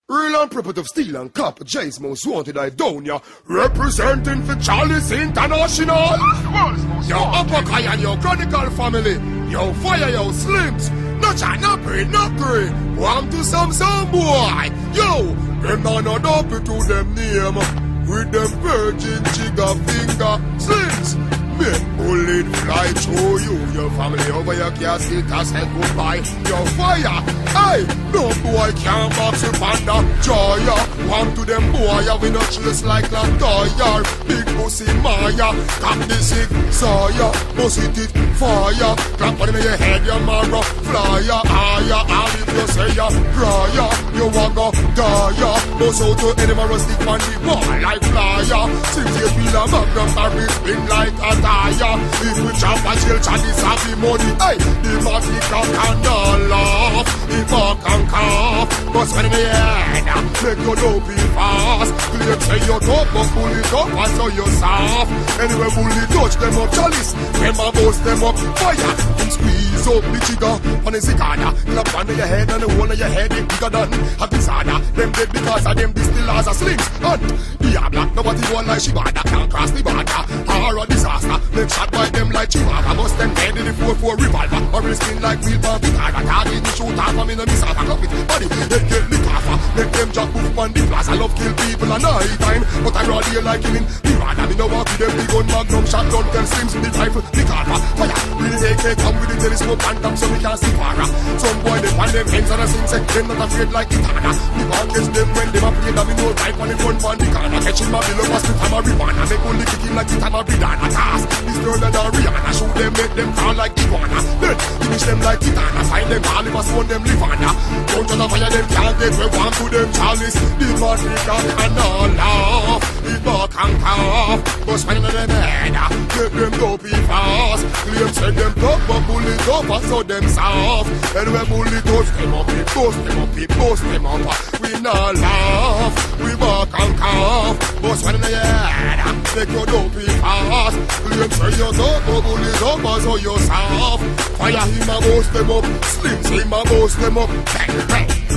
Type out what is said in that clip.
Real and proper of steel and copper, Jay's most wanted Aidonia, representing for Charlie's International. Yo, Upper Kai and your Chronicle family, yo, Fire, yo, Slims, no chat, no pray, no pray. Want to some boy, yo, them not up to them name, with them virgin jigger finger, Slims. Make bullet fly through you, your family over your casket has said goodbye. Your fire, hey, no boy can't box you panda. Joya, one to them boy, we not chase like Latoya. Big pussy Maya, tap the sick, Saya, bust it fire. Clap on in your head, your marrow, flyer, higher, all if you say ya, prior, you want go die. Bust out to any marrow stick on the boy like flyer. Since you feel a magnum, carry spin like a if we jump and chill, Charlie savvy money, hey, the Matic can laugh, the mark and cough, but when in the head, make your dope be fast, clear say you talk, but pull it up and so you soft, anyway bully touch them up, Chalice, them a bust them up, fire, and squeeze up the trigger, on the cicada, clap on your head and the whole of your head is bigger than a pizada, them dead because of them distillers are slings, and the black, nobody want like Shibada, can't cross the border, horror disaster. Make shot by them like Chihuahua, bust them head in the 4-4 revolver, or a skin like wheel pump it hard, target the shoot off, I'm in a miss off, I love it, body, they get lick off, make them jack move on the plaza, love kill people at night time, but I rather here like killing, the rather me no walk with them, the gun, magnum, shotgun, tell Slims, the rifle, the carver, fire, really AK come with the telescope, and come so we can see far, some boy they pan them hands and a sing, say, them not afraid like Itana, the band gets them when them a play, that me no right on the front van, the corner, catching my bill up, as the time a ribana, make only kicking like the time a bridana, task, this girl that are Rihanna, shoot them, make them call like iguana. Then finish them like Titana, find them all if I swan them Livana. Don't try to fire them, can't get where one to them Charlies. The Matic and all laugh, the bark and cough, but spine on them head, make them dopey fast. Claim send them top, but bullet up and so them soft. And when bullet touch them up, we bust them up, we bust them up. We not laugh, we bark and cough, but spine on the head, make your dopey fast. Claim say you talk, but bullet up and so you soft. Fire him a bust them up, Slims him a bust them up. Bang, bang.